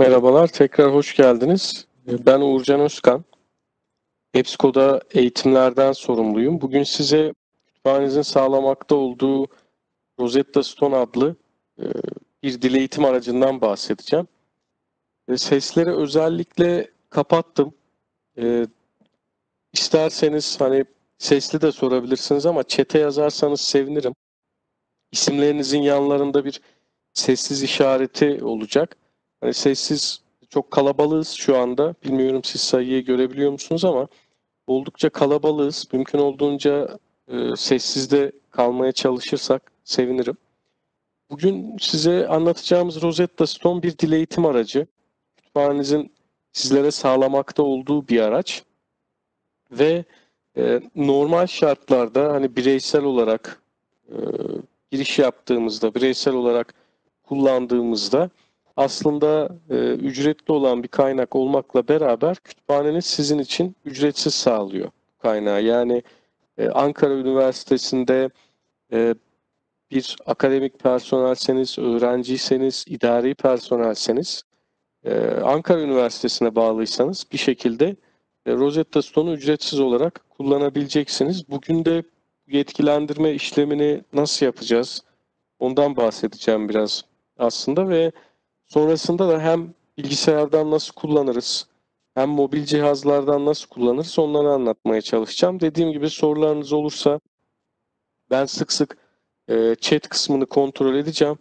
Merhabalar, tekrar hoş geldiniz. Ben Uğurcan Özkan. EBSCO'da eğitimlerden sorumluyum. Bugün size kütüphanenizin sağlamakta olduğu Rosetta Stone adlı e, bir dil eğitim aracından bahsedeceğim. Sesleri özellikle kapattım. E, İsterseniz hani sesli de sorabilirsiniz ama chat'e yazarsanız sevinirim. İsimlerinizin yanlarında bir sessiz işareti olacak. Hani sessiz, çok kalabalığız şu anda. Bilmiyorum siz sayıyı görebiliyor musunuz ama oldukça kalabalığız. Mümkün olduğunca sessizde kalmaya çalışırsak sevinirim. Bugün size anlatacağımız Rosetta Stone bir dil eğitim aracı. Kütüphanenizin sizlere sağlamakta olduğu bir araç. Ve normal şartlarda hani bireysel olarak e, giriş yaptığımızda, bireysel olarak kullandığımızda aslında ücretli olan bir kaynak olmakla beraber kütüphaneniz sizin için ücretsiz sağlıyor kaynağı. Yani Ankara Üniversitesi'nde e, bir akademik personelseniz, öğrenciyseniz, idari personelseniz, Ankara Üniversitesi'ne bağlıysanız bir şekilde Rosetta Stone'u ücretsiz olarak kullanabileceksiniz. Bugün de yetkilendirme işlemini nasıl yapacağız? Ondan bahsedeceğim biraz aslında ve sonrasında da hem bilgisayardan nasıl kullanırız, hem mobil cihazlardan nasıl kullanırız onları anlatmaya çalışacağım. Dediğim gibi sorularınız olursa ben sık sık chat kısmını kontrol edeceğim.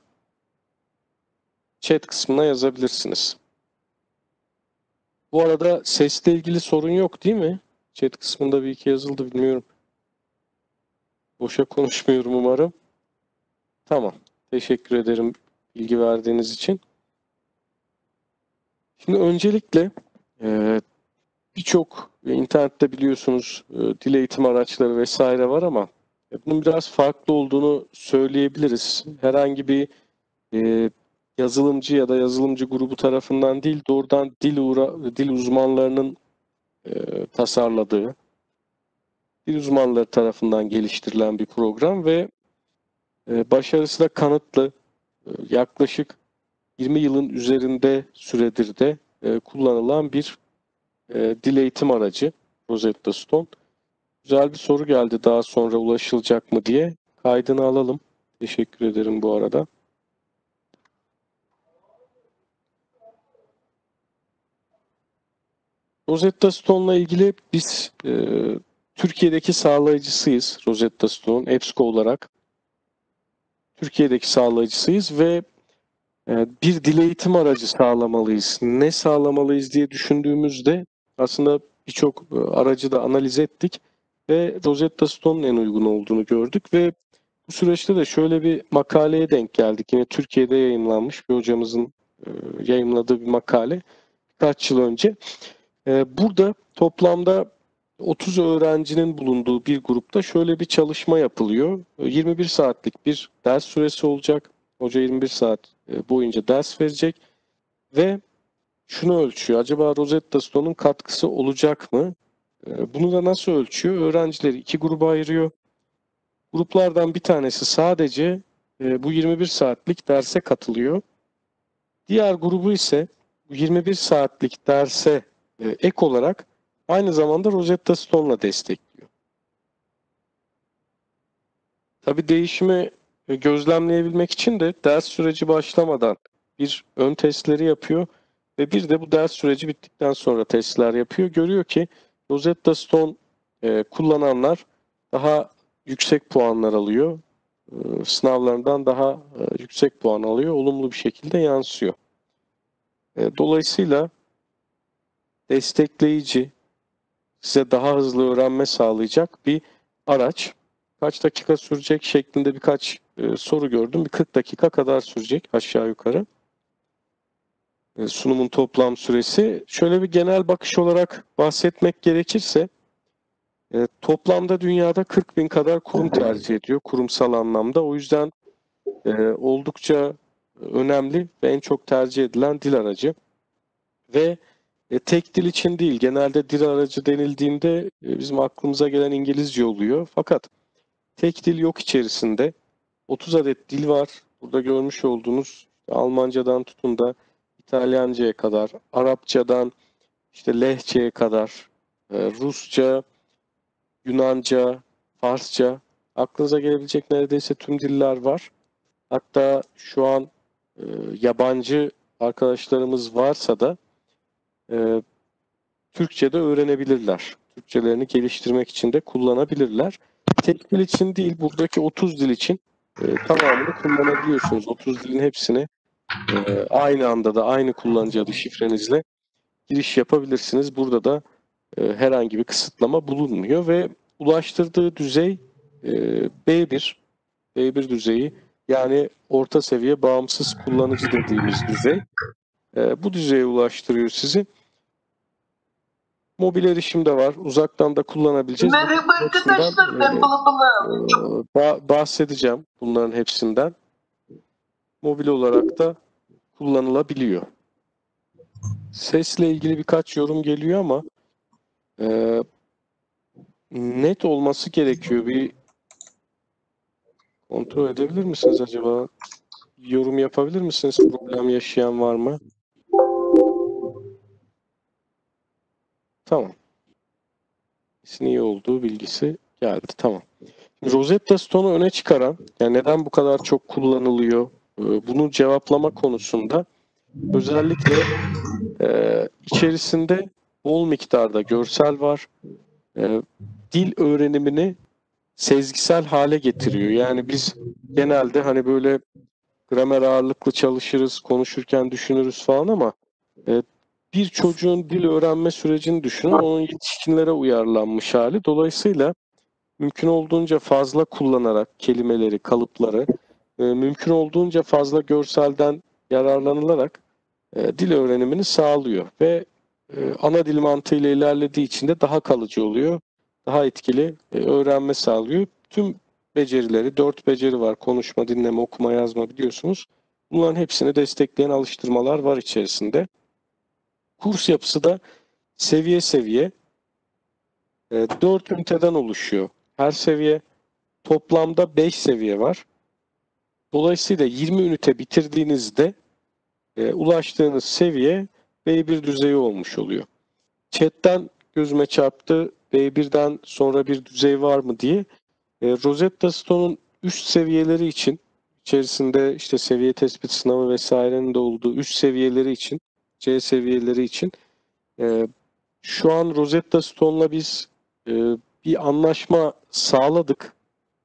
Chat kısmına yazabilirsiniz. Bu arada sesle ilgili sorun yok değil mi? Chat kısmında bir iki yazıldı bilmiyorum. Boşa konuşmuyorum umarım. Tamam. Teşekkür ederim bilgi verdiğiniz için. Şimdi öncelikle birçok internette biliyorsunuz dil eğitim araçları vesaire var ama bunun biraz farklı olduğunu söyleyebiliriz. Herhangi bir e, yazılımcı ya da yazılımcı grubu tarafından değil, doğrudan dil uzmanlarının tasarladığı, dil uzmanları tarafından geliştirilen bir program ve başarısı da kanıtlı. Yaklaşık 20 yılın üzerinde süredir de kullanılan bir dil eğitim aracı Rosetta Stone. Güzel bir soru geldi daha sonra ulaşılacak mı diye. Kaydını alalım. Teşekkür ederim bu arada. Rosetta Stone'la ilgili biz Türkiye'deki sağlayıcısıyız Rosetta Stone, EBSCO olarak. Türkiye'deki sağlayıcısıyız ve bir dil eğitim aracı sağlamalıyız. Ne sağlamalıyız diye düşündüğümüzde aslında birçok aracı da analiz ettik ve Rosetta Stone'un en uygun olduğunu gördük ve bu süreçte de şöyle bir makaleye denk geldik. Yine Türkiye'de yayınlanmış bir hocamızın yayınladığı bir makale birkaç yıl önce. Burada toplamda 30 öğrencinin bulunduğu bir grupta şöyle bir çalışma yapılıyor. 21 saatlik bir ders süresi olacak. Hoca 21 saat boyunca ders verecek ve şunu ölçüyor. Acaba Rosetta Stone'un katkısı olacak mı? Bunu da nasıl ölçüyor? Öğrencileri iki gruba ayırıyor. Gruplardan bir tanesi sadece bu 21 saatlik derse katılıyor. Diğer grubu ise bu 21 saatlik derse ek olarak aynı zamanda Rosetta Stone'la destekliyor. Tabii değişimi gözlemleyebilmek için de ders süreci başlamadan bir ön testleri yapıyor ve bir de bu ders süreci bittikten sonra testler yapıyor. Görüyor ki Rosetta Stone kullananlar daha yüksek puanlar alıyor. Sınavlarından daha yüksek puan alıyor. Olumlu bir şekilde yansıyor. Dolayısıyla destekleyici, size daha hızlı öğrenme sağlayacak bir araç. Kaç dakika sürecek şeklinde birkaç soru gördüm. Bir 40 dakika kadar sürecek aşağı yukarı. Sunumun toplam süresi. Şöyle bir genel bakış olarak bahsetmek gerekirse toplamda dünyada 40 bin kadar kurum tercih ediyor kurumsal anlamda. O yüzden oldukça önemli ve en çok tercih edilen dil aracı. Ve tek dil için değil, genelde dil aracı denildiğinde bizim aklımıza gelen İngilizce oluyor. Fakat tek dil yok içerisinde. 30 adet dil var. Burada görmüş olduğunuz Almancadan tutun da İtalyanca'ya kadar, Arapçadan işte Lehçe'ye kadar, Rusça, Yunanca, Farsça, aklınıza gelebilecek neredeyse tüm diller var. Hatta şu an yabancı arkadaşlarımız varsa da Türkçe de öğrenebilirler. Türkçelerini geliştirmek için de kullanabilirler. Tek dil için değil, buradaki 30 dil için tamamını kullanabiliyorsunuz. 30 dilin hepsini aynı anda da aynı kullanıcı adı şifrenizle giriş yapabilirsiniz. Burada da herhangi bir kısıtlama bulunmuyor ve ulaştırdığı düzey B1, B1 düzeyi, yani orta seviye bağımsız kullanıcı dediğimiz düzey. Bu düzeye ulaştırıyor sizi. Mobil erişim de var. Uzaktan da kullanabileceğiz. Merhaba arkadaşlar, ben Balabalı. Bahsedeceğim bunların hepsinden. Mobil olarak da kullanılabiliyor. Sesle ilgili birkaç yorum geliyor ama net olması gerekiyor. Bir kontrol edebilir misiniz acaba? Yorum yapabilir misiniz? Problem yaşayan var mı? Tamam. Sesin iyi olduğu bilgisi geldi. Tamam. Rosetta Stone'u öne çıkaran, yani neden bu kadar çok kullanılıyor, bunu cevaplama konusunda özellikle içerisinde bol miktarda görsel var. Dil öğrenimini sezgisel hale getiriyor. Yani biz genelde hani böyle gramer ağırlıklı çalışırız, konuşurken düşünürüz falan ama bir çocuğun dil öğrenme sürecini düşünün, onun yetişkinlere uyarlanmış hali. Dolayısıyla mümkün olduğunca fazla kullanarak kelimeleri, kalıpları, mümkün olduğunca fazla görselden yararlanılarak dil öğrenimini sağlıyor ve ana dil mantığıyla ilerlediği için de daha kalıcı oluyor, daha etkili öğrenme sağlıyor. Tüm becerileri, 4 beceri var: konuşma, dinleme, okuma, yazma, biliyorsunuz. Bunların hepsini destekleyen alıştırmalar var içerisinde. Kurs yapısı da seviye seviye 4 üniteden oluşuyor. Her seviye toplamda 5 seviye var. Dolayısıyla 20 ünite bitirdiğinizde ulaştığınız seviye B1 düzeyi olmuş oluyor. Chat'ten gözüme çarptı, B1'den sonra bir düzey var mı diye. Rosetta Stone'un üst seviyeleri için, içerisinde işte seviye tespit sınavı vesairenin de olduğu üst seviyeleri için, C seviyeleri için şu an Rosetta Stone'la biz bir anlaşma sağladık.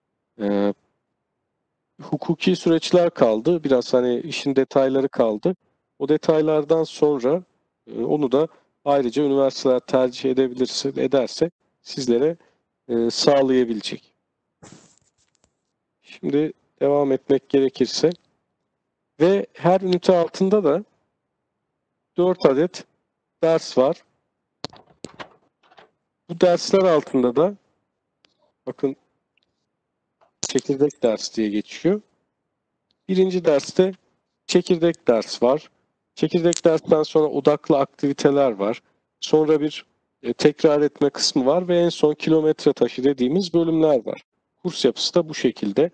Hukuki süreçler kaldı. Biraz hani işin detayları kaldı. O detaylardan sonra onu da ayrıca üniversiteler tercih ederse sizlere sağlayabilecek. Şimdi devam etmek gerekirse ve her ünite altında da 4 adet ders var. Bu dersler altında da bakın çekirdek ders diye geçiyor. Birinci derste çekirdek ders var. Çekirdek dersten sonra odaklı aktiviteler var. Sonra bir tekrar etme kısmı var ve en son kilometre taşı dediğimiz bölümler var. Kurs yapısı da bu şekilde.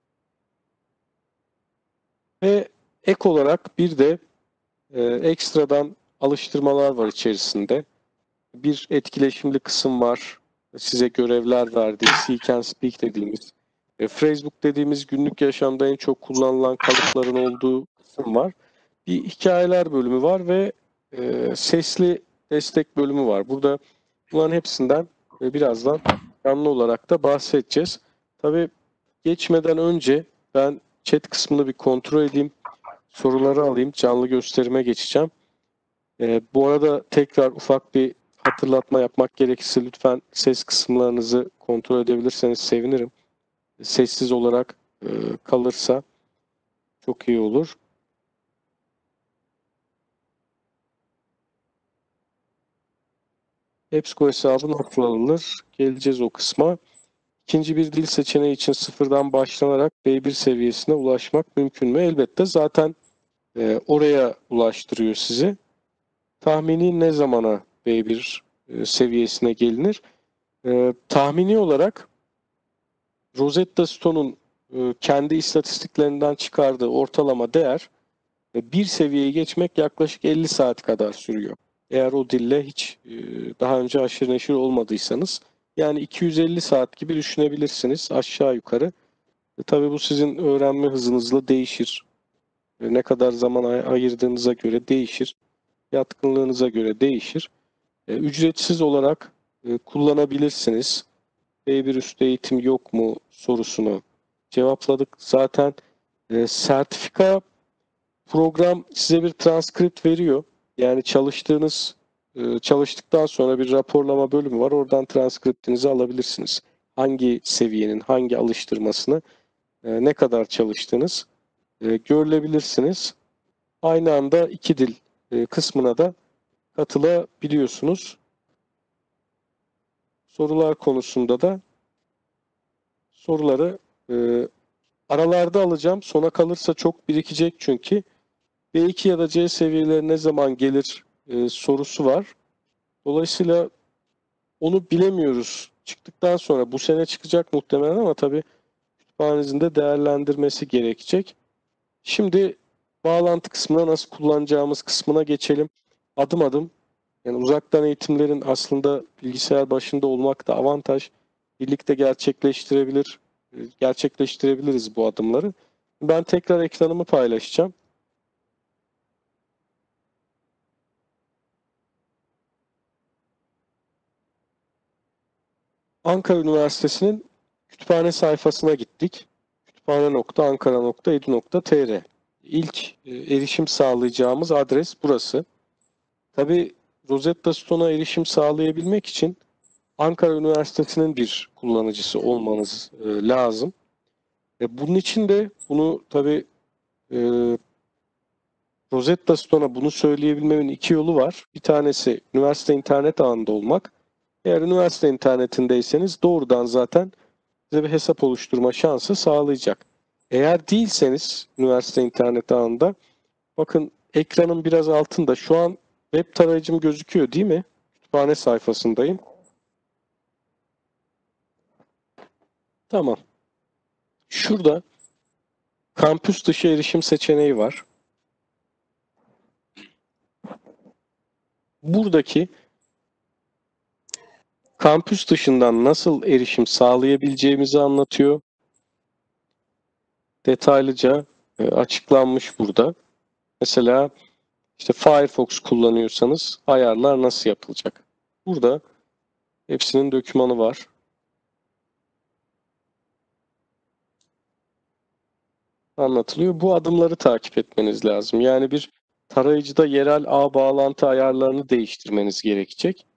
Ve ek olarak bir de ekstradan alıştırmalar var içerisinde. Bir etkileşimli kısım var. Size görevler verdiği Seek and Speak dediğimiz. Facebook dediğimiz günlük yaşamda en çok kullanılan kalıpların olduğu kısım var. Bir hikayeler bölümü var ve sesli destek bölümü var. Burada bunların hepsinden birazdan canlı olarak da bahsedeceğiz. Tabii geçmeden önce ben chat kısmını bir kontrol edeyim. Soruları alayım. Canlı gösterime geçeceğim. Bu arada tekrar ufak bir hatırlatma yapmak gerekirse lütfen ses kısımlarınızı kontrol edebilirseniz sevinirim. Sessiz olarak kalırsa çok iyi olur. EBSCO hesabı nasıl alınır? Geleceğiz o kısma. İkinci bir dil seçeneği için sıfırdan başlanarak B1 seviyesine ulaşmak mümkün mü? Elbette, zaten oraya ulaştırıyor sizi. Tahmini ne zamana B1 seviyesine gelinir? Tahmini olarak Rosetta Stone'un kendi istatistiklerinden çıkardığı ortalama değer bir seviyeyi geçmek yaklaşık 50 saat kadar sürüyor. Eğer o dille hiç daha önce haşır neşir olmadıysanız. Yani 250 saat gibi düşünebilirsiniz aşağı yukarı. Tabii bu sizin öğrenme hızınızla değişir. Ne kadar zaman ayırdığınıza göre değişir. Yatkınlığınıza göre değişir. Ücretsiz olarak kullanabilirsiniz. B1 üstü eğitim yok mu sorusunu cevapladık. Zaten sertifika program size bir transkript veriyor. Yani çalıştıktan sonra bir raporlama bölümü var. Oradan transkriptinizi alabilirsiniz. Hangi seviyenin, hangi alıştırmasını, ne kadar çalıştığınız görülebilirsiniz. Aynı anda iki dil kısmına da katılabiliyorsunuz. Sorular konusunda da soruları aralarda alacağım. Sona kalırsa çok birikecek çünkü. B2 ya da C seviyeleri ne zaman gelir sorusu var. Dolayısıyla onu bilemiyoruz. Çıktıktan sonra bu sene çıkacak muhtemelen ama tabii kütüphanenizin de değerlendirmesi gerekecek. Şimdi bağlantı kısmına nasıl kullanacağımız kısmına geçelim. Adım adım. Yani uzaktan eğitimlerin aslında bilgisayar başında olmak da avantaj. Birlikte gerçekleştirebiliriz bu adımları. Ben tekrar ekranımı paylaşacağım. Ankara Üniversitesi'nin kütüphane sayfasına gittik. kütüphane.ankara.edu.tr. İlk erişim sağlayacağımız adres burası. Tabii Rosetta Stone'a erişim sağlayabilmek için Ankara Üniversitesi'nin bir kullanıcısı olmanız lazım. Bunun için de bunu tabii e, Rosetta Stone'a bunu söyleyebilmemin iki yolu var. Bir tanesi üniversite internet ağında olmak. Eğer üniversite internetindeyseniz doğrudan zaten size bir hesap oluşturma şansı sağlayacak. Eğer değilseniz üniversite internet ağında bakın ekranın biraz altında şu an web tarayıcım gözüküyor değil mi? Kütüphane sayfasındayım. Tamam. Şurada kampüs dışı erişim seçeneği var. Buradaki kampüs dışından nasıl erişim sağlayabileceğimizi anlatıyor. Detaylıca açıklanmış burada. Mesela işte Firefox kullanıyorsanız ayarlar nasıl yapılacak? Burada hepsinin dokümanı var. Anlatılıyor. Bu adımları takip etmeniz lazım. Yani bir tarayıcıda yerel ağ bağlantı ayarlarını değiştirmeniz gerekecek.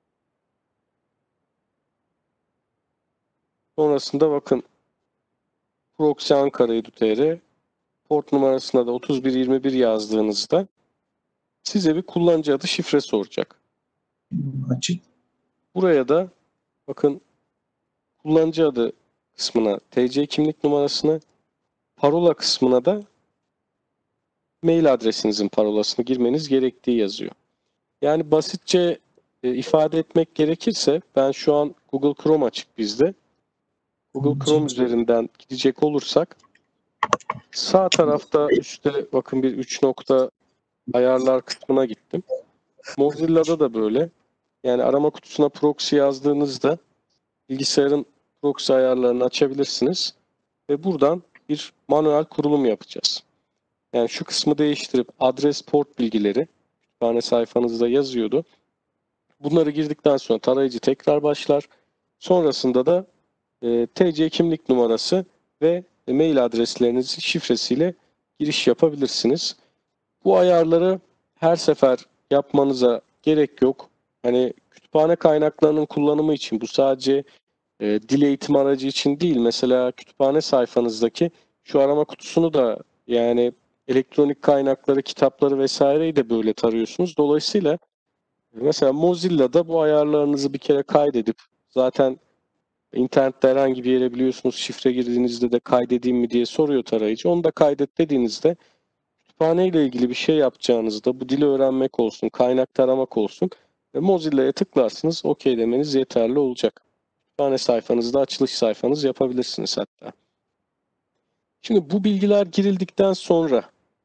Sonrasında bakın Proxy Ankara Edu.tr port numarasına da 3121 yazdığınızda size bir kullanıcı adı şifre soracak. Açık. Buraya da bakın kullanıcı adı kısmına TC kimlik numarasını, parola kısmına da mail adresinizin parolasını girmeniz gerektiği yazıyor. Yani basitçe ifade etmek gerekirse ben şu an Google Chrome açık bizde. Google Chrome üzerinden gidecek olursak sağ tarafta üstte bakın bir 3 nokta ayarlar kısmına gittim. Mozilla'da da böyle. Yani arama kutusuna proxy yazdığınızda bilgisayarın proxy ayarlarını açabilirsiniz ve buradan bir manuel kurulum yapacağız. Yani şu kısmı değiştirip adres port bilgileri kütüphane sayfanızda yazıyordu. Bunları girdikten sonra tarayıcı tekrar başlar. Sonrasında da TC kimlik numarası ve mail adreslerinizin şifresiyle giriş yapabilirsiniz. Bu ayarları her sefer yapmanıza gerek yok. Hani kütüphane kaynaklarının kullanımı için bu sadece dil eğitim aracı için değil. Mesela kütüphane sayfanızdaki şu arama kutusunu da yani elektronik kaynakları, kitapları vesaireyi de böyle tarıyorsunuz. Dolayısıyla mesela Mozilla'da bu ayarlarınızı bir kere kaydedip zaten internette herhangi bir yere biliyorsunuz şifre girdiğinizde de kaydedeyim mi diye soruyor tarayıcı. Onu da kaydet dediğinizde kütüphane ile ilgili bir şey yapacağınızda bu dili öğrenmek olsun, kaynak taramak olsun Mozilla'ya tıklarsınız, OK demeniz yeterli olacak. Kütüphane sayfanızda açılış sayfanız yapabilirsiniz hatta. Şimdi bu bilgiler girildikten sonra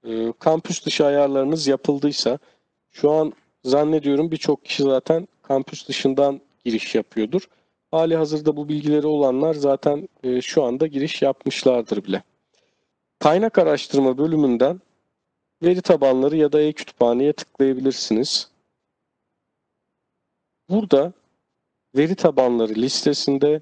kampüs dışı ayarlarınız yapıldıysa, şu an zannediyorum birçok kişi zaten kampüs dışından giriş yapıyordur. Hali hazırda bu bilgileri olanlar zaten şu anda giriş yapmışlardır bile. Kaynak araştırma bölümünden veri tabanları ya da e-kütüphaneye tıklayabilirsiniz. Burada veri tabanları listesinde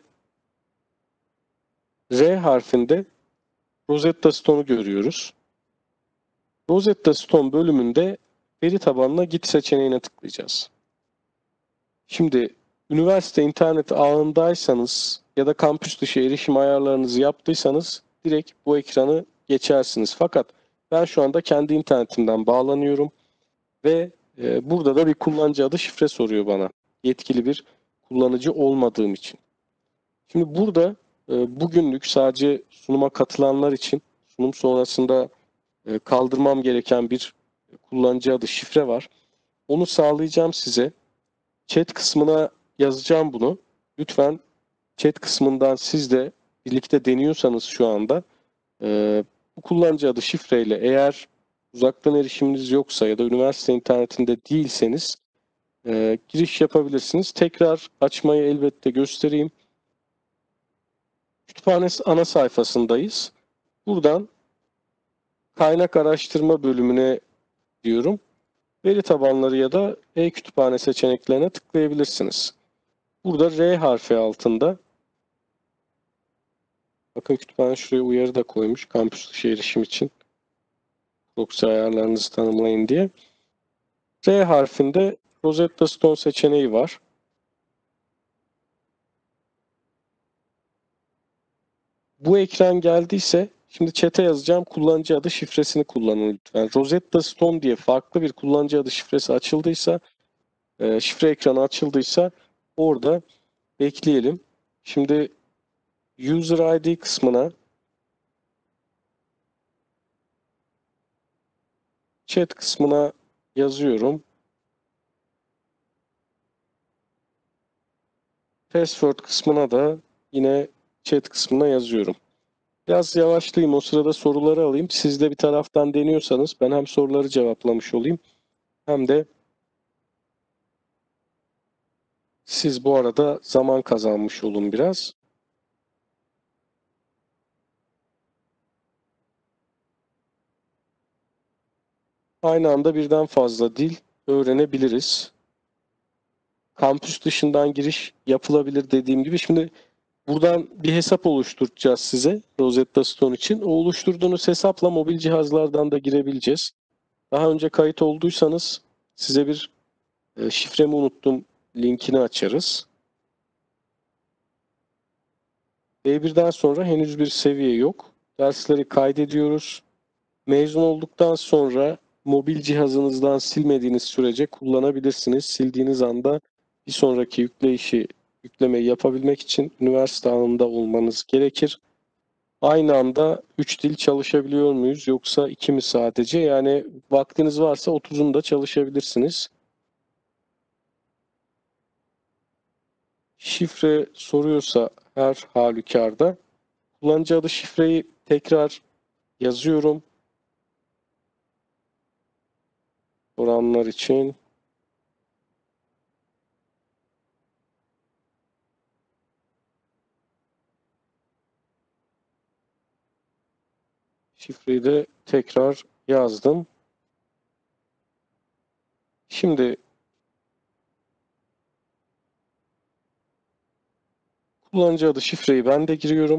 R harfinde Rosetta Stone'u görüyoruz. Rosetta Stone bölümünde veri tabanına git seçeneğine tıklayacağız. Şimdi üniversite internet ağındaysanız ya da kampüs dışı erişim ayarlarınızı yaptıysanız direkt bu ekranı geçersiniz. Fakat ben şu anda kendi internetimden bağlanıyorum ve burada da bir kullanıcı adı şifre soruyor bana. Yetkili bir kullanıcı olmadığım için. Şimdi burada bugünlük sadece sunuma katılanlar için sunum sonrasında kaldırmam gereken bir kullanıcı adı şifre var. Onu sağlayacağım size. Chat kısmına yazacağım bunu. Lütfen chat kısmından siz de birlikte deniyorsanız şu anda bu kullanıcı adı şifreyle, eğer uzaktan erişiminiz yoksa ya da üniversite internetinde değilseniz giriş yapabilirsiniz. Tekrar açmayı elbette göstereyim. Kütüphane ana sayfasındayız. Buradan kaynak araştırma bölümüne diyorum. Veri tabanları ya da e-kütüphane seçeneklerine tıklayabilirsiniz. Burada R harfi altında, bakın kütüphane şuraya uyarı da koymuş kampüs dışı erişim için. Proxy ayarlarınızı tanımlayın diye. R harfinde Rosetta Stone seçeneği var. Bu ekran geldiyse şimdi chat'e yazacağım kullanıcı adı şifresini kullanın lütfen. Rosetta Stone diye farklı bir kullanıcı adı şifresi açıldıysa, şifre ekranı açıldıysa orada bekleyelim. Şimdi User ID kısmına chat kısmına yazıyorum. Password kısmına da yine chat kısmına yazıyorum. Biraz yavaşlayayım, o sırada soruları alayım. Siz de bir taraftan deniyorsanız ben hem soruları cevaplamış olayım hem de siz bu arada zaman kazanmış olun biraz. Aynı anda birden fazla dil öğrenebiliriz. Kampüs dışından giriş yapılabilir dediğim gibi. Şimdi buradan bir hesap oluşturacağız size Rosetta Stone için. O oluşturduğunuz hesapla mobil cihazlardan da girebileceğiz. Daha önce kayıt olduysanız size bir şifremi unuttum linkini açarız. B1'den sonra henüz bir seviye yok. Dersleri kaydediyoruz. Mezun olduktan sonra mobil cihazınızdan silmediğiniz sürece kullanabilirsiniz. Sildiğiniz anda bir sonraki yüklemeyi yapabilmek için üniversite ağında olmanız gerekir. Aynı anda 3 dil çalışabiliyor muyuz yoksa 2 mi sadece? Yani vaktiniz varsa 30'unu da çalışabilirsiniz. Şifre soruyorsa her halükarda kullanıcı adı şifreyi tekrar yazıyorum. Soranlar için. Şifreyi de tekrar yazdım. Şimdi kullanıcı adı şifreyi ben de giriyorum.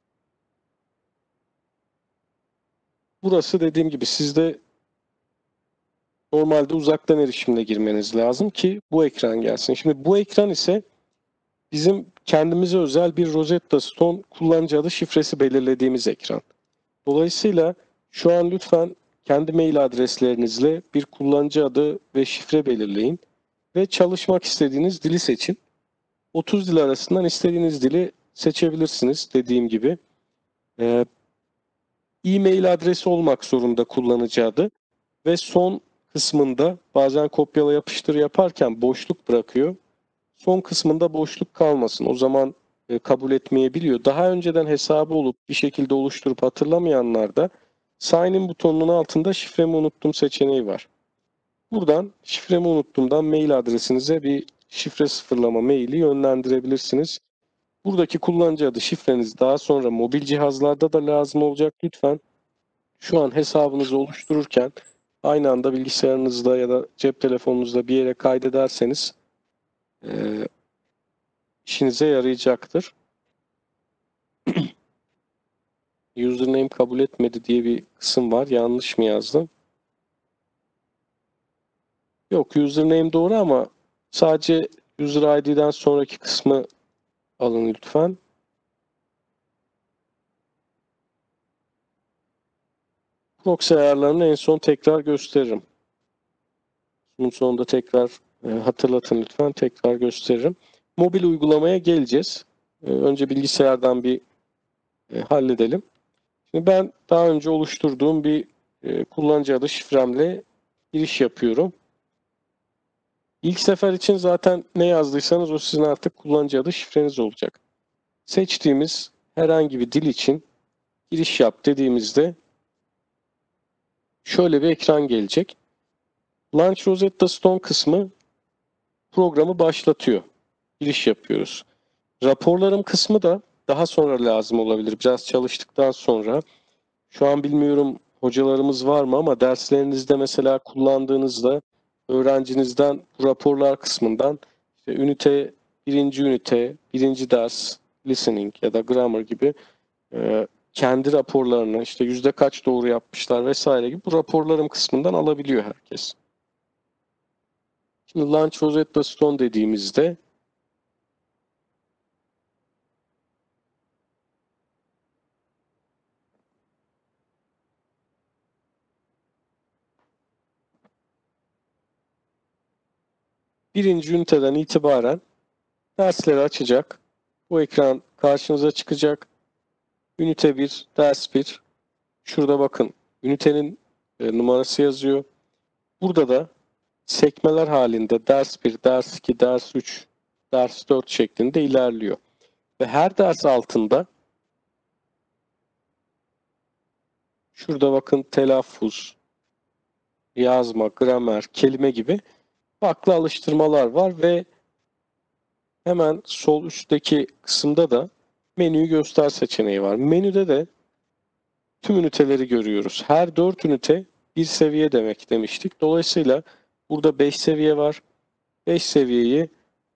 Burası dediğim gibi sizde normalde uzaktan erişimle girmeniz lazım ki bu ekran gelsin. Şimdi bu ekran ise bizim kendimize özel bir Rosetta Stone kullanıcı adı şifresi belirlediğimiz ekran. Dolayısıyla şu an lütfen kendi mail adreslerinizle bir kullanıcı adı ve şifre belirleyin ve çalışmak istediğiniz dili seçin. 30 dil arasından istediğiniz dili seçebilirsiniz dediğim gibi. E-mail adresi olmak zorunda kullanıcı adı ve son kısmında bazen kopyala yapıştır yaparken boşluk bırakıyor. Son kısmında boşluk kalmasın. O zaman kabul etmeyebiliyor. Daha önceden hesabı olup bir şekilde oluşturup hatırlamayanlar da Sign in butonunun altında şifremi unuttum seçeneği var. Buradan şifremi unuttumdan mail adresinize bir şifre sıfırlama maili yönlendirebilirsiniz. Buradaki kullanıcı adı şifreniz daha sonra mobil cihazlarda da lazım olacak. Lütfen şu an hesabınızı oluştururken aynı anda bilgisayarınızda ya da cep telefonunuzda bir yere kaydederseniz işinize yarayacaktır. Username kabul etmedi diye bir kısım var. Yanlış mı yazdım? Yok, username doğru ama sadece user ID'den sonraki kısmı alın lütfen. Proxy ayarlarını en son tekrar gösteririm. Bunun sonunda tekrar hatırlatın lütfen. Tekrar gösteririm. Mobil uygulamaya geleceğiz. Önce bilgisayardan bir halledelim. Şimdi ben daha önce oluşturduğum bir kullanıcı adı şifremle giriş yapıyorum. İlk sefer için zaten ne yazdıysanız o sizin artık kullanıcı adı şifreniz olacak. Seçtiğimiz herhangi bir dil için giriş yap dediğimizde şöyle bir ekran gelecek. Launch Rosetta Stone kısmı programı başlatıyor. Giriş yapıyoruz. Raporlarım kısmı da daha sonra lazım olabilir. Biraz çalıştıktan sonra. Şu an bilmiyorum hocalarımız var mı ama derslerinizde mesela kullandığınızda öğrencinizden bu raporlar kısmından işte birinci ünite, birinci ders, listening ya da grammar gibi kendi raporlarını işte yüzde kaç doğru yapmışlar vesaire gibi bu raporlarım kısmından alabiliyor herkes. Şimdi Launch Rosetta Stone dediğimizde birinci üniteden itibaren dersleri açacak. Bu ekran karşınıza çıkacak. Ünite 1, ders 1. Şurada bakın ünitenin numarası yazıyor. Burada da sekmeler halinde ders 1, ders 2, ders 3, ders 4 şeklinde ilerliyor. Ve her ders altında şurada bakın telaffuz, yazma, gramer, kelime gibi farklı alıştırmalar var ve hemen sol üstteki kısımda da menüyü göster seçeneği var. Menüde de tüm üniteleri görüyoruz. Her 4 ünite bir seviye demek demiştik. Dolayısıyla burada 5 seviye var. 5 seviyeyi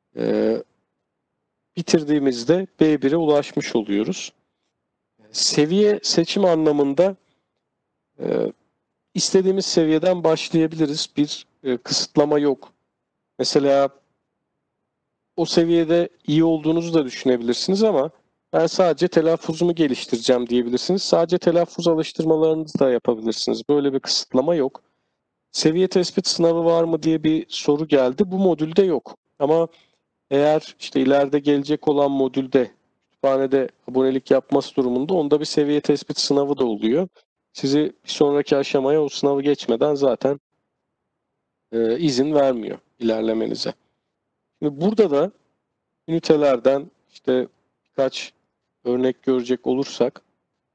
bitirdiğimizde B1'e ulaşmış oluyoruz. Seviye seçim anlamında istediğimiz seviyeden başlayabiliriz. Bir kısıtlama yok. Mesela o seviyede iyi olduğunuzu da düşünebilirsiniz ama ben sadece telaffuzumu geliştireceğim diyebilirsiniz. Sadece telaffuz alıştırmalarınızı da yapabilirsiniz. Böyle bir kısıtlama yok. Seviye tespit sınavı var mı diye bir soru geldi. Bu modülde yok. Ama eğer işte ileride gelecek olan modülde kütüphanede abonelik yapması durumunda onda bir seviye tespit sınavı da oluyor. Sizi bir sonraki aşamaya o sınavı geçmeden zaten izin vermiyor ilerlemenize. Şimdi burada da ünitelerden işte birkaç örnek görecek olursak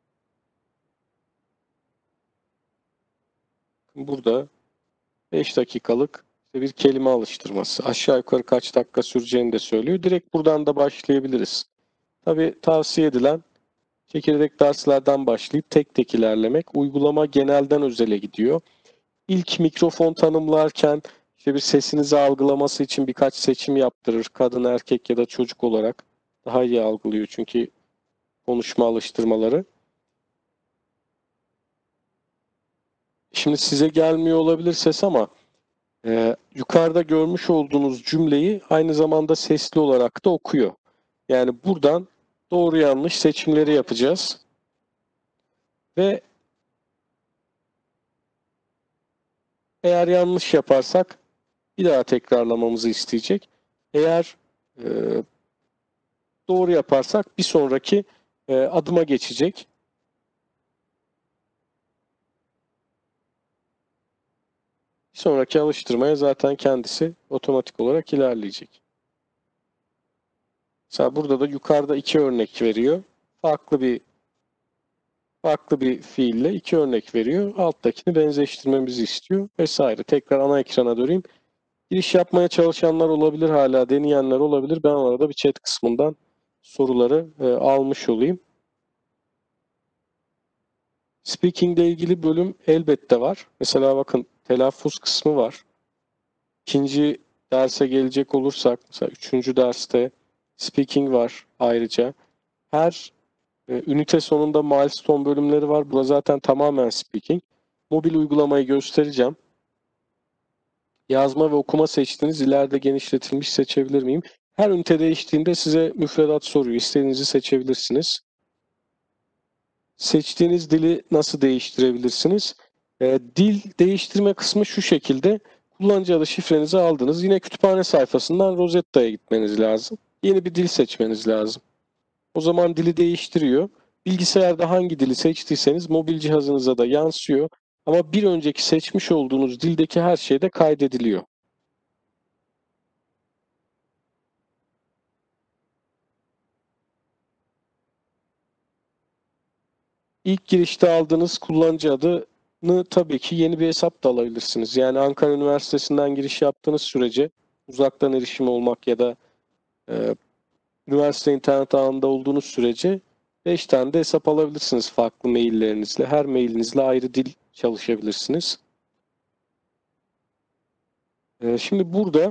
burada 5 dakikalık işte bir kelime alıştırması. Aşağı yukarı kaç dakika süreceğini de söylüyor. Direkt buradan da başlayabiliriz. Tabii tavsiye edilen çekirdek derslerden başlayıp tek tek ilerlemek. Uygulama genelden özele gidiyor. İlk mikrofon tanımlarken işte bir sesinizi algılaması için birkaç seçim yaptırır. Kadın, erkek ya da çocuk olarak daha iyi algılıyor çünkü konuşma alıştırmaları. Şimdi size gelmiyor olabilir ses ama yukarıda görmüş olduğunuz cümleyi aynı zamanda sesli olarak da okuyor. Yani buradan doğru yanlış seçimleri yapacağız. Ve eğer yanlış yaparsak bir daha tekrarlamamızı isteyecek. Eğer doğru yaparsak bir sonraki adıma geçecek. Bir sonraki alıştırmaya zaten kendisi otomatik olarak ilerleyecek. Mesela burada da yukarıda 2 örnek veriyor. farklı bir fiille 2 örnek veriyor. Alttakini benzeştirmemizi istiyor vesaire. Tekrar ana ekrana döneyim. Giriş yapmaya çalışanlar olabilir, hala deneyenler olabilir. Ben arada bir chat kısmından soruları almış olayım. Speaking ile ilgili bölüm elbette var. Mesela bakın telaffuz kısmı var. İkinci derse gelecek olursak, mesela 3. derste speaking var ayrıca. Her ünite sonunda milestone bölümleri var. Bu zaten tamamen speaking. Mobil uygulamayı göstereceğim. Yazma ve okuma seçtiğiniz, ileride genişletilmiş seçebilir miyim? Her ünite değiştiğinde size müfredat soruyor. İstediğinizi seçebilirsiniz. Seçtiğiniz dili nasıl değiştirebilirsiniz? Dil değiştirme kısmı şu şekilde. Kullanıcı adı şifrenizi aldınız. Yine kütüphane sayfasından Rosetta'ya gitmeniz lazım. Yeni bir dil seçmeniz lazım. O zaman dili değiştiriyor. Bilgisayarda hangi dili seçtiyseniz mobil cihazınıza da yansıyor. Ama bir önceki seçmiş olduğunuz dildeki her şey de kaydediliyor. İlk girişte aldığınız kullanıcı adını tabii ki yeni bir hesap da alabilirsiniz. Yani Ankara Üniversitesi'nden giriş yaptığınız sürece uzaktan erişim olmak ya da üniversite internet ağında olduğunuz sürece 5 tane de hesap alabilirsiniz farklı maillerinizle. Her mailinizle ayrı dil çalışabilirsiniz. Şimdi burada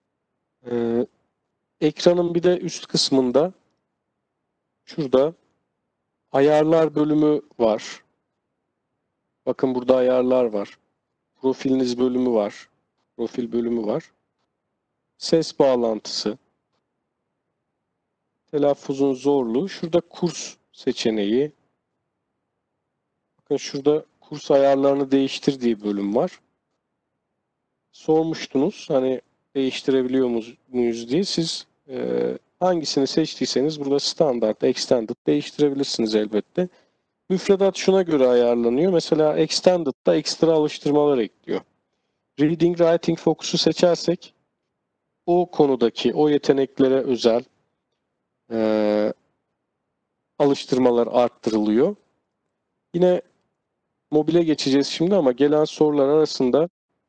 ekranın bir de üst kısmında şurada ayarlar bölümü var. Bakın burada ayarlar var. Profiliniz bölümü var. Profil bölümü var. Ses bağlantısı. Telaffuzun zorluğu. Şurada kurs seçeneği. Bakın şurada kurs ayarlarını değiştir diye bölüm var. Sormuştunuz hani değiştirebiliyor muyuz diye. Siz hangisini seçtiyseniz burada standart, extended değiştirebilirsiniz elbette. Müfredat şuna göre ayarlanıyor. Mesela extended'da ekstra alıştırmalar ekliyor. Reading, Writing Focus'u seçersek o konudaki, o yeteneklere özel alıştırmalar arttırılıyor. Yine mobile geçeceğiz şimdi ama gelen sorular arasında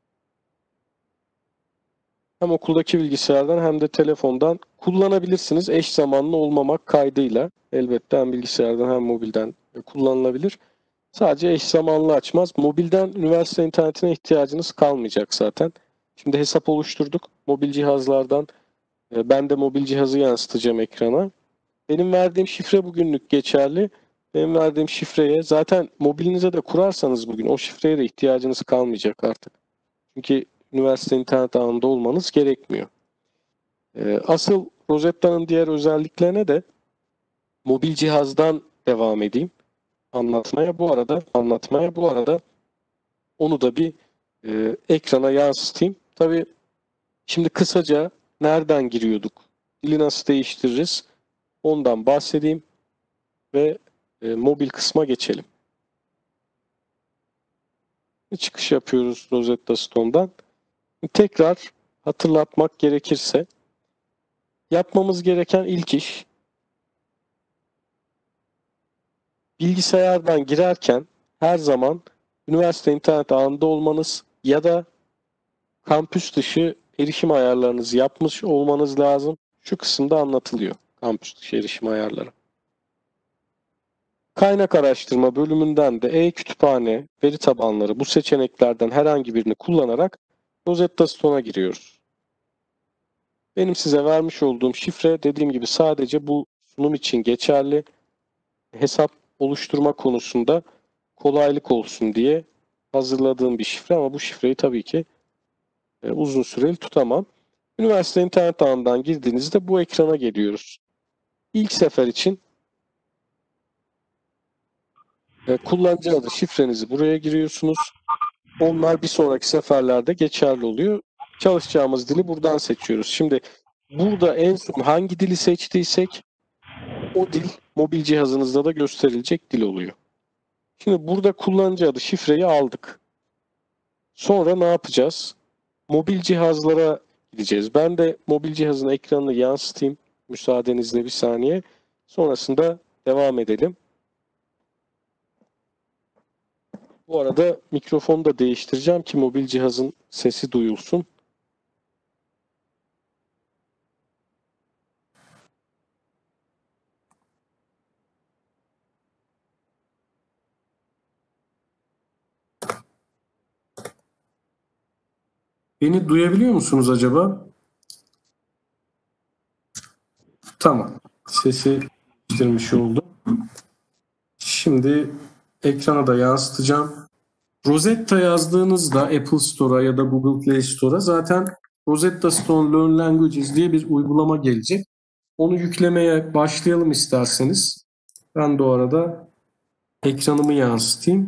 hem okuldaki bilgisayardan hem de telefondan kullanabilirsiniz. Eş zamanlı olmamak kaydıyla. Elbette hem bilgisayardan hem mobilden kullanılabilir. Sadece eş zamanlı açmaz. Mobilden üniversite internetine ihtiyacınız kalmayacak zaten. Şimdi hesap oluşturduk. Mobil cihazlardan ben de mobil cihazı yansıtacağım ekrana. Benim verdiğim şifre bugünlük geçerli. Benim verdiğim şifreye zaten mobilinize de kurarsanız bugün o şifreye de ihtiyacınız kalmayacak artık. Çünkü üniversite internet ağında olmanız gerekmiyor. Asıl Rosetta'nın diğer özelliklerine de mobil cihazdan devam edeyim anlatmaya. Bu arada onu da bir ekrana yansıtayım. Tabii şimdi kısaca nereden giriyorduk? Dili nasıl değiştiririz? Ondan bahsedeyim ve mobil kısma geçelim. Çıkış yapıyoruz Rosetta Stone'dan. Tekrar hatırlatmak gerekirse yapmamız gereken ilk iş bilgisayardan girerken her zaman üniversite internet ağında olmanız ya da kampüs dışı erişim ayarlarınızı yapmış olmanız lazım. Şu kısımda anlatılıyor kampüs dışı erişim ayarları. Kaynak araştırma bölümünden de e-kütüphane, veri tabanları bu seçeneklerden herhangi birini kullanarak Rosetta Stone'a giriyoruz. Benim size vermiş olduğum şifre dediğim gibi sadece bu sunum için geçerli. Hesap oluşturma konusunda kolaylık olsun diye hazırladığım bir şifre ama bu şifreyi tabii ki uzun süreli tutamam. Üniversite internet ağından girdiğinizde bu ekrana geliyoruz. İlk sefer için kullanıcı adı şifrenizi buraya giriyorsunuz. Onlar bir sonraki seferlerde geçerli oluyor. Çalışacağımız dili buradan seçiyoruz. Şimdi burada en son hangi dili seçtiysek o dil mobil cihazınızda da gösterilecek dil oluyor. Şimdi burada kullanıcı adı şifreyi aldık. Sonra ne yapacağız? Mobil cihazlara gideceğiz. Ben de mobil cihazın ekranını yansıtayım. Müsaadenizle bir saniye. Sonrasında devam edelim. Bu arada mikrofonu da değiştireceğim ki mobil cihazın sesi duyulsun. Beni duyabiliyor musunuz acaba? Tamam. Sesi değiştirmiş oldum. Şimdi ekrana da yansıtacağım. Rosetta yazdığınızda Apple Store'a ya da Google Play Store'a zaten Rosetta Stone Learn Languages diye bir uygulama gelecek. Onu yüklemeye başlayalım isterseniz. Ben de o arada ekranımı yansıtayım.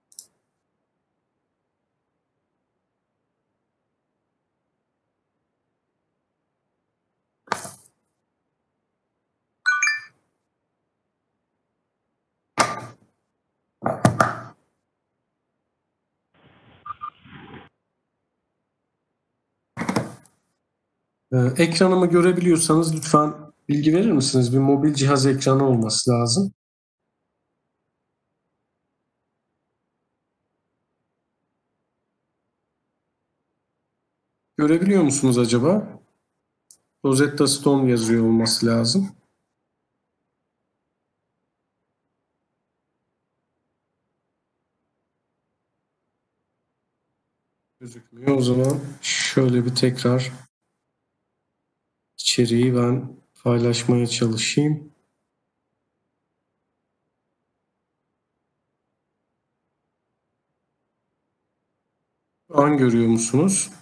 Ekranımı görebiliyorsanız lütfen bilgi verir misiniz? Bir mobil cihaz ekranı olması lazım. Görebiliyor musunuz acaba? Rosetta Stone yazıyor olması lazım. Gözükmüyor. O zaman şöyle bir tekrar içeriği ben paylaşmaya çalışayım. Şu an görüyor musunuz?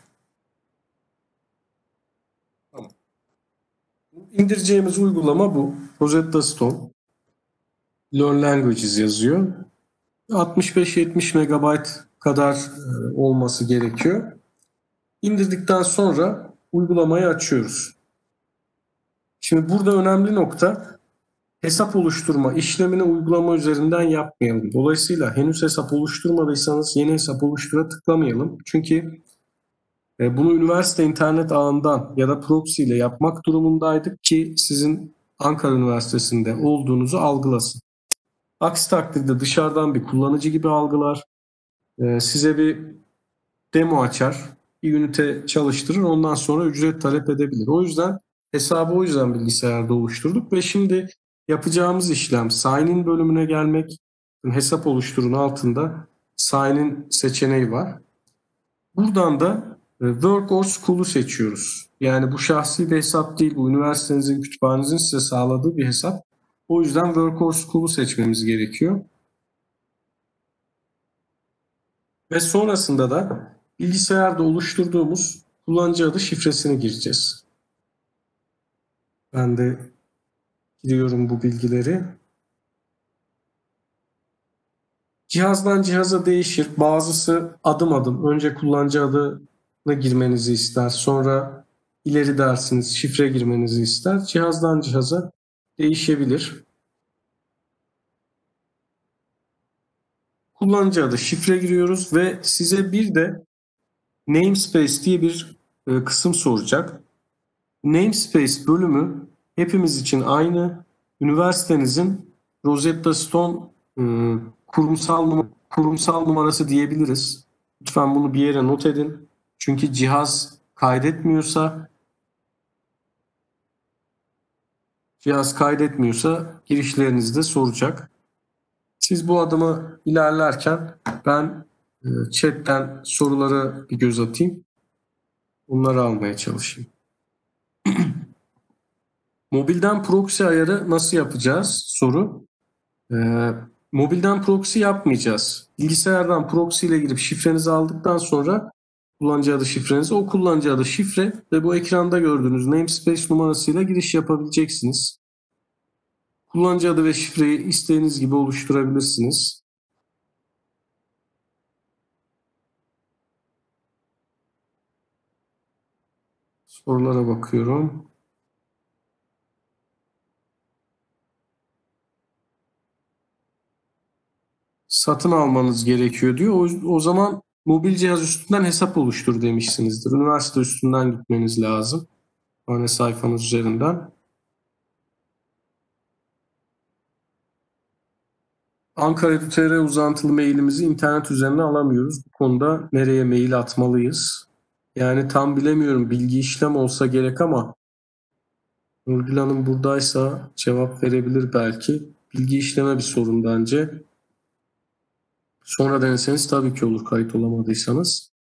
Tamam. İndireceğimiz uygulama bu. Rosetta Stone. Learn Languages yazıyor. 65-70 MB kadar olması gerekiyor. İndirdikten sonra uygulamayı açıyoruz. Şimdi burada önemli nokta hesap oluşturma işlemini uygulama üzerinden yapmayalım. Dolayısıyla henüz hesap oluşturmadıysanız yeni hesap oluştura tıklamayalım. Çünkü bunu üniversite internet ağından ya da proxy ile yapmak durumundaydık ki sizin Ankara Üniversitesi'nde olduğunuzu algılasın. Aksi takdirde dışarıdan bir kullanıcı gibi algılar, size bir demo açar, bir ünite çalıştırır, ondan sonra ücret talep edebilir. O yüzden hesabı bilgisayarda oluşturduk ve şimdi yapacağımız işlem sign in bölümüne gelmek. Hesap oluşturun altında sign in seçeneği var. Buradan da work or school'u seçiyoruz. Yani bu şahsi bir hesap değil, bu üniversitenizin, kütüphanenizin size sağladığı bir hesap. O yüzden work or school'u seçmemiz gerekiyor. Ve sonrasında da bilgisayarda oluşturduğumuz kullanıcı adı şifresini gireceğiz. Ben de giriyorum bu bilgileri. Cihazdan cihaza değişir. Bazısı adım adım önce kullanıcı adını girmenizi ister. Sonra ileri dersiniz şifre girmenizi ister. Cihazdan cihaza değişebilir. Kullanıcı adı şifre giriyoruz ve size bir de namespace diye bir kısım soracak. Namespace bölümü hepimiz için aynı. Üniversitenizin Rosetta Stone kurumsal numarası diyebiliriz. Lütfen bunu bir yere not edin. Çünkü cihaz kaydetmiyorsa girişlerinizde soracak. Siz bu adımı ilerlerken ben chatten soruları bir göz atayım. Bunları almaya çalışayım. Mobilden proxy ayarı nasıl yapacağız? Soru. Mobilden proxy yapmayacağız. Bilgisayardan proxy ile girip şifrenizi aldıktan sonra kullanıcı adı şifrenizi, o kullanıcı adı şifre ve bu ekranda gördüğünüz namespace numarasıyla giriş yapabileceksiniz. Kullanıcı adı ve şifreyi istediğiniz gibi oluşturabilirsiniz. Sorulara bakıyorum. Satın almanız gerekiyor diyor. O zaman mobil cihaz üstünden hesap oluştur demişsinizdir. Üniversite üstünden gitmeniz lazım. Ana sayfanız üzerinden. Ankara.tr uzantılı mailimizi internet üzerine alamıyoruz. Bu konuda nereye mail atmalıyız? Yani tam bilemiyorum. Bilgi işlem olsa gerek ama Nurgül Hanım buradaysa cevap verebilir belki. Bilgi işleme bir sorun bence. Sonra deneseniz tabii ki olur kayıt olamadıysanız.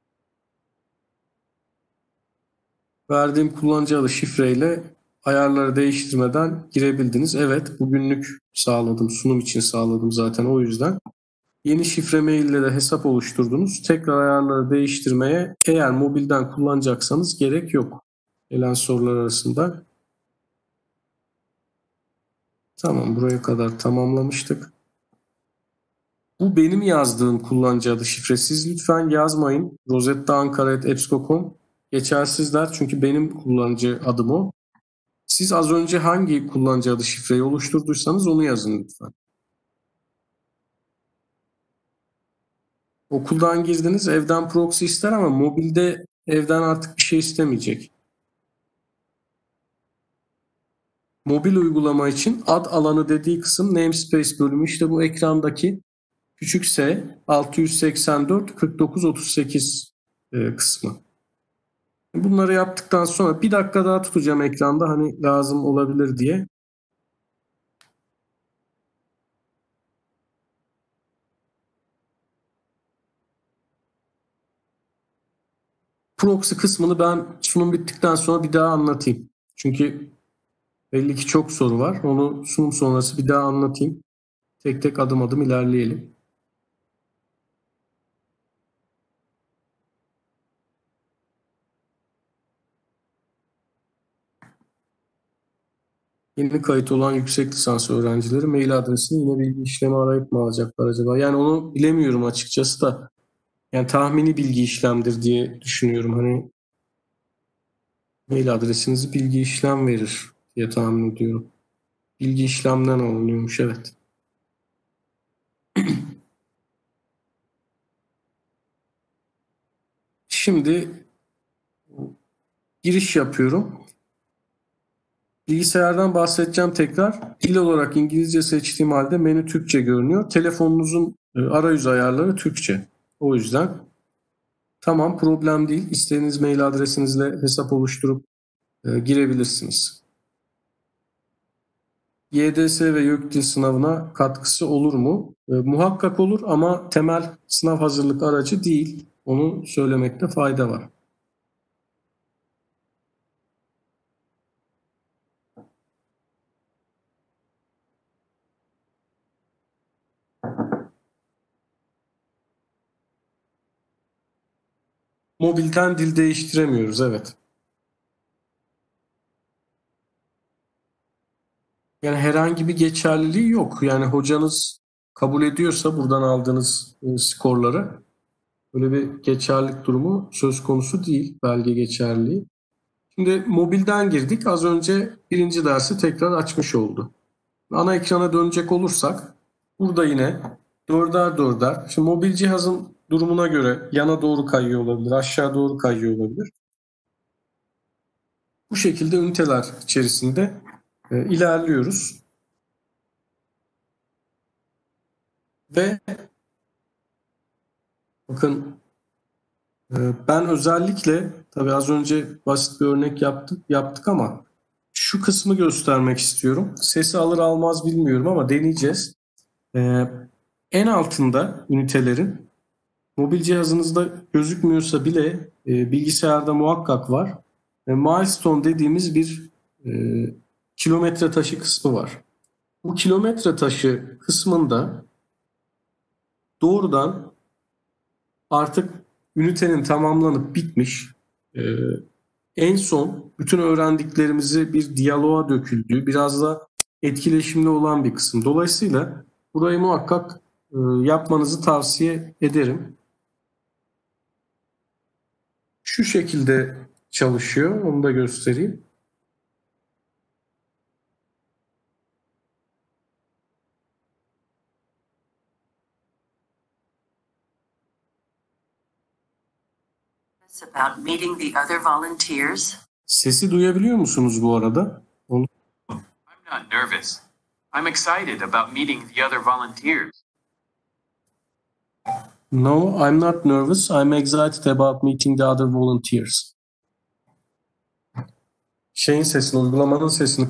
Verdiğim kullanıcı adı şifreyle ayarları değiştirmeden girebildiniz. Evet, bugünlük sağladım. Sunum için sağladım zaten o yüzden. Yeni şifre maille de hesap oluşturdunuz. Tekrar ayarları değiştirmeye eğer mobilden kullanacaksanız gerek yok. Gelen sorular arasında. Tamam, buraya kadar tamamlamıştık. Bu benim yazdığım kullanıcı adı şifre. Siz lütfen yazmayın. rosettaankara@epsco.com geçersizler çünkü benim kullanıcı adım o. Siz az önce hangi kullanıcı adı şifreyi oluşturduysanız onu yazın lütfen. Okuldan girdiniz, evden proxy ister ama mobilde evden artık bir şey istemeyecek. Mobil uygulama için ad alanı dediği kısım namespace bölümü, işte bu ekrandaki küçük s 684 49 38 kısmı. Bunları yaptıktan sonra bir dakika daha tutacağım ekranda hani lazım olabilir diye. Proxy kısmını ben sunum bittikten sonra bir daha anlatayım. Çünkü belli ki çok soru var. Onu sunum sonrası bir daha anlatayım. Tek tek adım adım ilerleyelim. Yeni kayıt olan yüksek lisans öğrencileri mail adresini yine bilgi işlemi arayıp mı alacaklar acaba? Yani onu bilemiyorum açıkçası da. Yani tahmini bilgi işlemdir diye düşünüyorum. Hani mail adresinizi bilgi işlem verir diye tahmin ediyorum. Bilgi işlemden alınıyormuş, evet. Şimdi giriş yapıyorum. Bilgisayardan bahsedeceğim tekrar. Dil olarak İngilizce seçtiğim halde menü Türkçe görünüyor. Telefonunuzun arayüz ayarları Türkçe. O yüzden tamam, problem değil. İstediğiniz mail adresinizle hesap oluşturup girebilirsiniz. YDS ve YÖKDİL sınavına katkısı olur mu? Muhakkak olur ama temel sınav hazırlık aracı değil. Onu söylemekte fayda var. Mobilden dil değiştiremiyoruz, evet. Yani herhangi bir geçerliliği yok. Yani hocanız kabul ediyorsa buradan aldığınız skorları, böyle bir geçerlilik durumu söz konusu değil, belge geçerliliği. Şimdi mobilden girdik. Az önce birinci dersi tekrar açmış oldu. Ana ekrana dönecek olursak burada yine dörder dörder. Şimdi mobil cihazın durumuna göre yana doğru kayıyor olabilir, aşağı doğru kayıyor olabilir. Bu şekilde üniteler içerisinde ilerliyoruz. Ve bakın, ben özellikle tabii az önce basit bir örnek yaptık ama şu kısmı göstermek istiyorum. Sesi alır almaz bilmiyorum ama deneyeceğiz. En altında ünitelerin mobil cihazınızda gözükmüyorsa bile bilgisayarda muhakkak var. Milestone dediğimiz bir e, kilometre taşı kısmı var. Bu kilometre taşı kısmında doğrudan artık ünitenin tamamlanıp bitmiş, e, en son bütün öğrendiklerimizi bir diyaloğa döküldüğü, biraz da etkileşimli olan bir kısım. Dolayısıyla burayı muhakkak yapmanızı tavsiye ederim. Şu şekilde çalışıyor, onu da göstereyim. About meeting the other volunteers. Sesi duyabiliyor musunuz bu arada? Onu... I'm not nervous. I'm excited about meeting the other volunteers. No, I'm not nervous. I'm excited about meeting the other volunteers. Şeyin sesini, uygulamanın sesini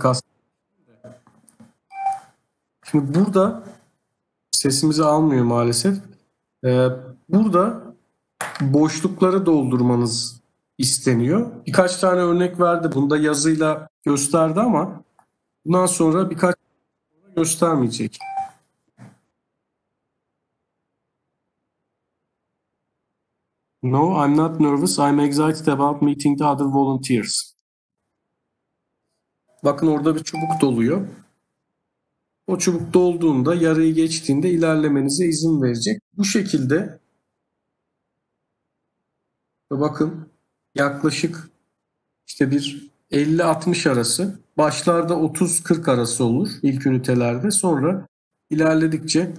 Şimdi burada sesimizi almıyor maalesef. Burada boşlukları doldurmanız isteniyor. Birkaç tane örnek verdi. Bunda yazıyla gösterdi ama bundan sonra birkaç göstermeyecek. No, I'm not nervous. I'm excited about meeting the other volunteers. Bakın orada bir çubuk doluyor. O çubuk dolduğunda, yarıyı geçtiğinde ilerlemenize izin verecek. Bu şekilde bakın yaklaşık işte bir 50-60 arası, başlarda 30-40 arası olur ilk ünitelerde. Sonra ilerledikçe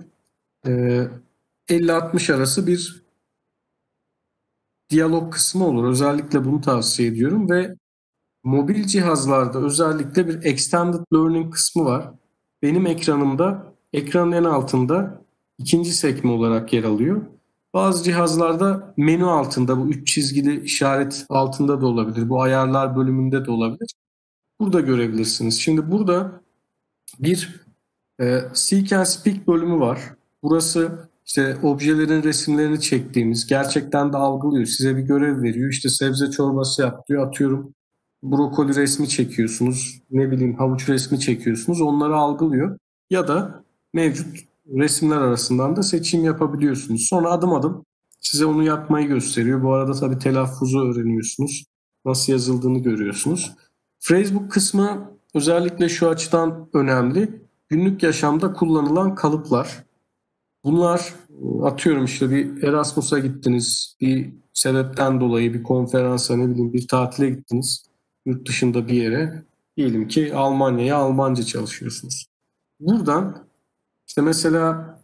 50-60 arası bir diyalog kısmı olur. Özellikle bunu tavsiye ediyorum ve mobil cihazlarda özellikle bir Extended Learning kısmı var. Benim ekranımda, ekranın en altında ikinci sekme olarak yer alıyor. Bazı cihazlarda menü altında, bu 3 çizgili işaret altında da olabilir. Bu ayarlar bölümünde de olabilir. Burada görebilirsiniz. Şimdi burada bir Seek and Speak bölümü var. Burası işte objelerin resimlerini çektiğimiz, gerçekten de algılıyor. Size bir görev veriyor. İşte sebze çorbası yap diyor. Atıyorum brokoli resmi çekiyorsunuz. Ne bileyim havuç resmi çekiyorsunuz. Onları algılıyor. Ya da mevcut resimler arasından da seçim yapabiliyorsunuz. Sonra adım adım size onu yapmayı gösteriyor. Bu arada tabii telaffuzu öğreniyorsunuz. Nasıl yazıldığını görüyorsunuz. Phrasebook kısmı özellikle şu açıdan önemli. Günlük yaşamda kullanılan kalıplar. Bunlar atıyorum işte bir Erasmus'a gittiniz, bir sebepten dolayı bir konferansa ne bileyim bir tatile gittiniz yurt dışında bir yere. Diyelim ki Almanya'ya Almanca çalışıyorsunuz. Buradan işte mesela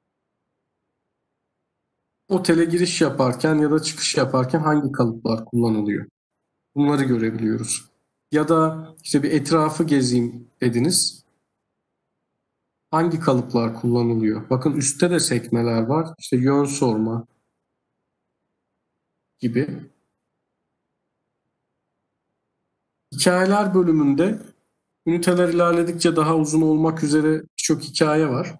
otele giriş yaparken ya da çıkış yaparken hangi kalıplar kullanılıyor? Bunları görebiliyoruz. Ya da işte bir etrafı gezeyim dediniz. Hangi kalıplar kullanılıyor? Bakın üstte de sekmeler var. İşte yön sorma gibi. Hikayeler bölümünde üniteler ilerledikçe daha uzun olmak üzere birçok hikaye var.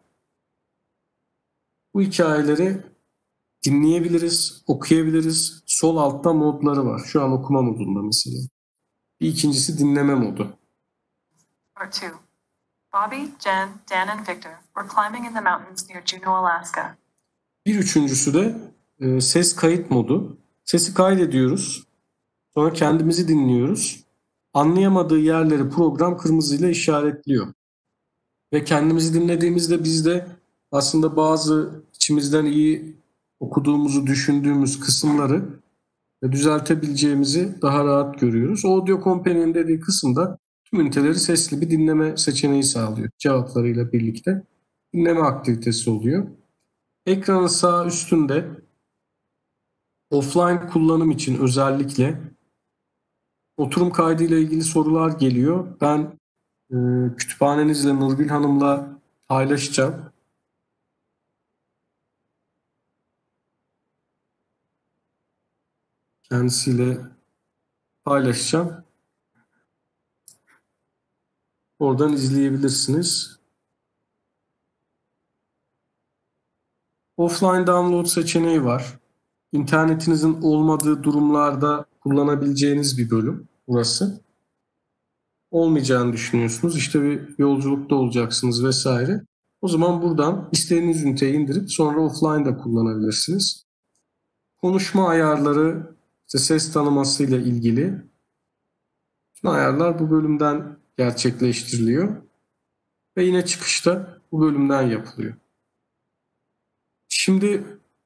Bu hikayeleri dinleyebiliriz, okuyabiliriz. Sol altta modları var. Şu an okuma modunda mesela. Bir ikincisi dinleme modu. Part 2. Bobby, Jen, Dan and Victor were climbing in the mountains near Juneau, Alaska. Bir üçüncüsü de ses kayıt modu. Sesi kaydediyoruz. Sonra kendimizi dinliyoruz. Anlayamadığı yerleri program kırmızıyla işaretliyor. Ve kendimizi dinlediğimizde biz de aslında bazı içimizden iyi okuduğumuzu düşündüğümüz kısımları düzeltebileceğimizi daha rahat görüyoruz. Audio Companion dediği kısımda tüm üniteleri sesli bir dinleme seçeneği sağlıyor. Cevaplarıyla birlikte dinleme aktivitesi oluyor. Ekranın sağ üstünde offline kullanım için özellikle oturum kaydıyla ilgili sorular geliyor. Ben kütüphanenizle Nurgül Hanım'la paylaşacağım. Kendisiyle paylaşacağım. Oradan izleyebilirsiniz. Offline download seçeneği var. İnternetinizin olmadığı durumlarda kullanabileceğiniz bir bölüm burası. Olmayacağını düşünüyorsunuz. İşte bir yolculukta olacaksınız vesaire. O zaman buradan istediğiniz üniteyi indirip sonra offline'da kullanabilirsiniz. Konuşma ayarları, işte ses tanıması ile ilgili bütün ayarlar bu bölümden gerçekleştiriliyor. Ve yine çıkışta bu bölümden yapılıyor. Şimdi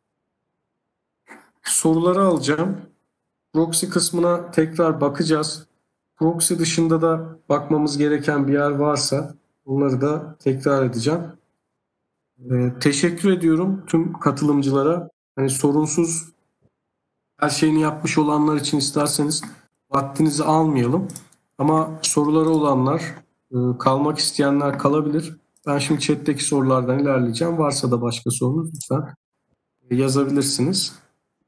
soruları alacağım. Proxy kısmına tekrar bakacağız. Proxy dışında da bakmamız gereken bir yer varsa onları da tekrar edeceğim. Teşekkür ediyorum tüm katılımcılara. Hani sorunsuz her şeyini yapmış olanlar için isterseniz vaktinizi almayalım. Ama soruları olanlar, kalmak isteyenler kalabilir. Ben şimdi chat'teki sorulardan ilerleyeceğim. Varsa da başka sorunuz lütfen yazabilirsiniz.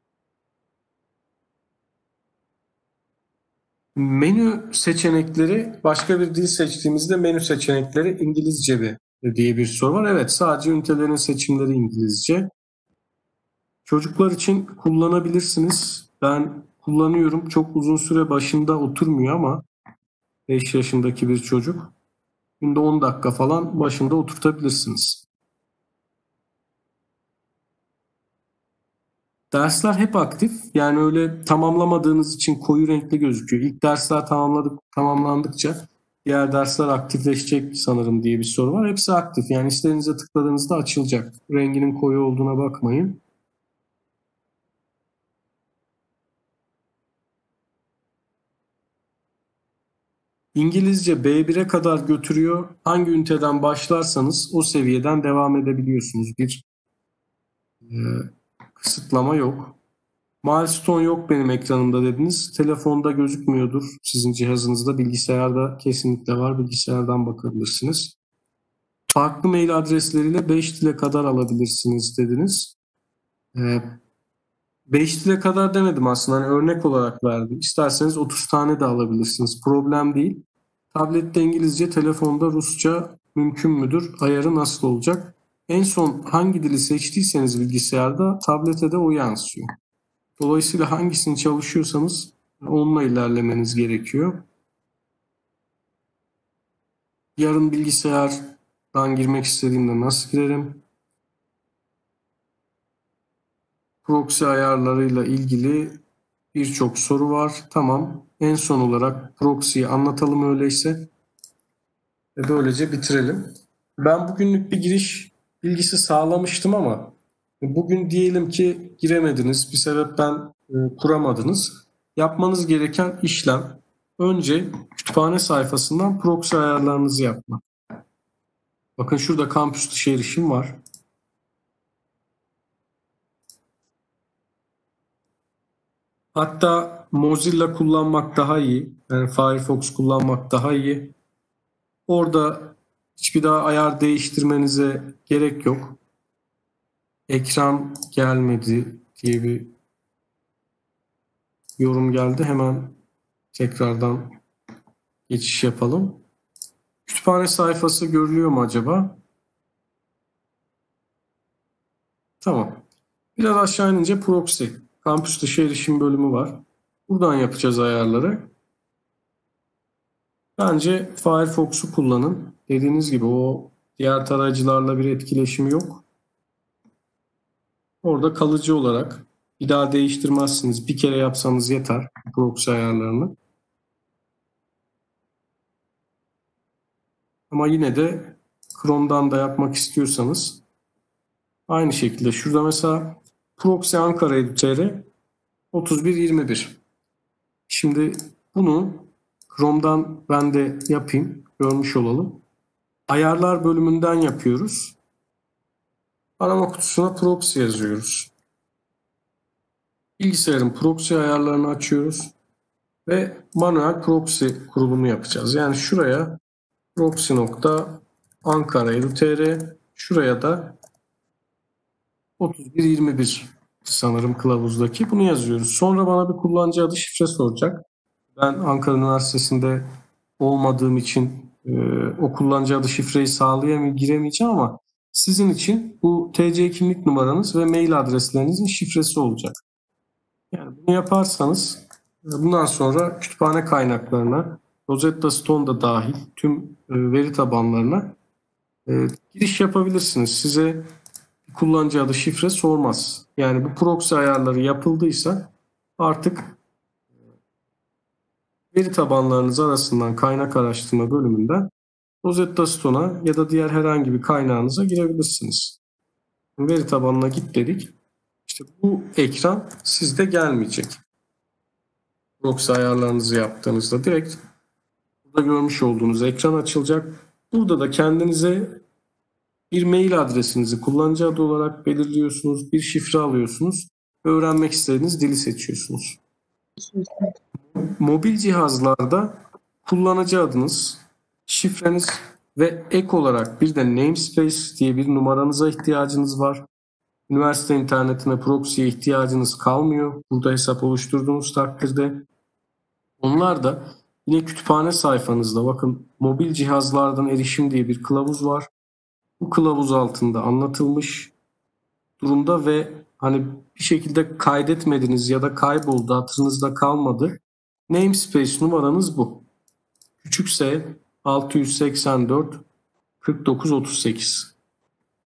Menü seçenekleri, başka bir dil seçtiğimizde menü seçenekleri İngilizce mi diye bir soru var. Evet, sadece ünitelerin seçimleri İngilizce. Çocuklar için kullanabilirsiniz. Ben kullanıyorum. Çok uzun süre başında oturmuyor ama 5 yaşındaki bir çocuk. Günde 10 dakika falan başında oturtabilirsiniz. Dersler hep aktif. Yani öyle tamamlamadığınız için koyu renkli gözüküyor. İlk dersler tamamlandıkça diğer dersler aktifleşecek sanırım diye bir soru var. Hepsi aktif. Yani istediğinize tıkladığınızda açılacak. Renginin koyu olduğuna bakmayın. İngilizce B1'e kadar götürüyor. Hangi üniteden başlarsanız o seviyeden devam edebiliyorsunuz. Bir kısıtlama yok. Milestone yok benim ekranımda dediniz. Telefonda gözükmüyordur. Sizin cihazınızda, bilgisayarda kesinlikle var. Bilgisayardan bakabilirsiniz. Farklı mail adresleriyle 5 dile kadar alabilirsiniz dediniz. 5 dile kadar demedim aslında. Hani örnek olarak verdim. İsterseniz 30 tane de alabilirsiniz. Problem değil. Tablette İngilizce, telefonda Rusça mümkün müdür? Ayarı nasıl olacak? En son hangi dili seçtiyseniz bilgisayarda, tablete de o yansıyor. Dolayısıyla hangisini çalışıyorsanız onunla ilerlemeniz gerekiyor. Yarın bilgisayardan girmek istediğimde nasıl girerim? Proxy ayarlarıyla ilgili birçok soru var. Tamam. En son olarak proxy'yi anlatalım öyleyse. Ve böylece bitirelim. Ben bugünlük bir giriş bilgisi sağlamıştım ama bugün diyelim ki giremediniz. Bir sebepten kuramadınız. Yapmanız gereken işlem önce kütüphane sayfasından proxy ayarlarınızı yapmak. Bakın şurada kampüs dışı erişim var. Hatta Mozilla kullanmak daha iyi. Yani Firefox kullanmak daha iyi. Orada hiçbir daha ayar değiştirmenize gerek yok. Ekran gelmedi diye bir yorum geldi. Hemen tekrardan geçiş yapalım. Kütüphane sayfası görülüyor mu acaba? Tamam. Biraz aşağı inince proxy, kampüs dışı erişim bölümü var. Buradan yapacağız ayarları. Bence Firefox'u kullanın. Dediğiniz gibi o diğer tarayıcılarla bir etkileşimi yok. Orada kalıcı olarak bir daha değiştirmezsiniz. Bir kere yapsanız yeter proxy ayarlarını. Ama yine de Chrome'dan da yapmak istiyorsanız aynı şekilde şurada mesela proxy Ankara editörü 3121. Şimdi bunu Chrome'dan ben de yapayım. Görmüş olalım. Ayarlar bölümünden yapıyoruz. Arama kutusuna proxy yazıyoruz. Bilgisayarın proxy ayarlarını açıyoruz. Ve manuel proxy kurulumu yapacağız. Yani şuraya proxy.ankara.edu.tr, şuraya da 3121 sanırım kılavuzdaki. Bunu yazıyoruz. Sonra bana bir kullanıcı adı şifre soracak. Ben Ankara Üniversitesi'nde olmadığım için o kullanıcı adı şifreyi giremeyeceğim ama sizin için bu TC kimlik numaranız ve mail adreslerinizin şifresi olacak. Yani bunu yaparsanız bundan sonra kütüphane kaynaklarına, Rosetta Stone da dahil tüm veri tabanlarına giriş yapabilirsiniz. Size kullanıcı adı şifre sormaz. Yani bu proxy ayarları yapıldıysa artık veri tabanlarınız arasından kaynak araştırma bölümünden Rosetta Stone'a ya da diğer herhangi bir kaynağınıza girebilirsiniz. Veri tabanına git dedik. İşte bu ekran sizde gelmeyecek. Proxy ayarlarınızı yaptığınızda direkt burada görmüş olduğunuz ekran açılacak. Burada da kendinize bir mail adresinizi kullanıcı adı olarak belirliyorsunuz. Bir şifre alıyorsunuz. Öğrenmek istediğiniz dili seçiyorsunuz. Mobil cihazlarda kullanıcı adınız, şifreniz Ve ek olarak bir de namespace diye bir numaranıza ihtiyacınız var. Üniversite internetine proxy'ye ihtiyacınız kalmıyor. Burada hesap oluşturduğunuz takdirde. Onlar da yine kütüphane sayfanızda, bakın, mobil cihazlardan erişim diye bir kılavuz var. Bu kılavuz altında anlatılmış durumda ve hani bir şekilde kaydetmediniz ya da kayboldu, hatırınızda kalmadı. Namespace numaranız bu. Küçük S 684 49 38.